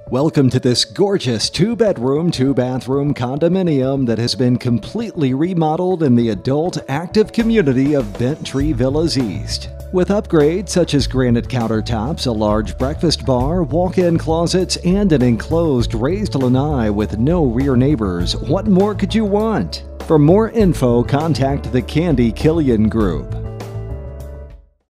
Welcome to this gorgeous 2-bedroom, 2-bathroom condominium that has been completely remodeled in the adult active community of Bent Tree Villas East. With upgrades such as granite countertops, a large breakfast bar, walk-in closets, and an enclosed raised lanai with no rear neighbors, what more could you want? For more info, contact the Killian Group.